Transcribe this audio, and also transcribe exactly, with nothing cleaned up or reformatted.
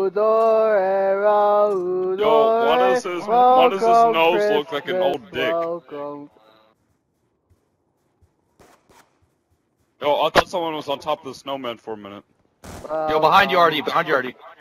Yo, why does his why does his nose look like an old dick? Welcome. Yo, I thought someone was on top of the snowman for a minute. Yo, behind you already, behind you already.